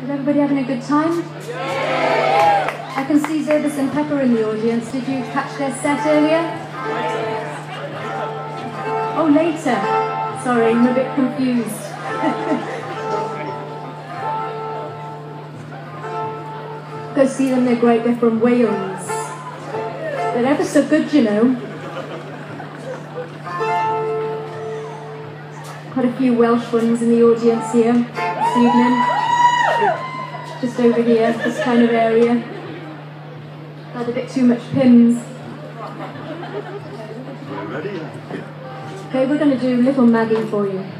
Everybody having a good time? I can see Zerbis and Pepper in the audience. Did you catch their set earlier? Oh, later. Sorry, I'm a bit confused. Go see them, they're great. They're from Wales. They're ever so good, you know. Quite a few Welsh ones in the audience here this evening. Just over here, this kind of area. Had a bit too much Pimm's. Okay, we're going to do Little Maggie for you.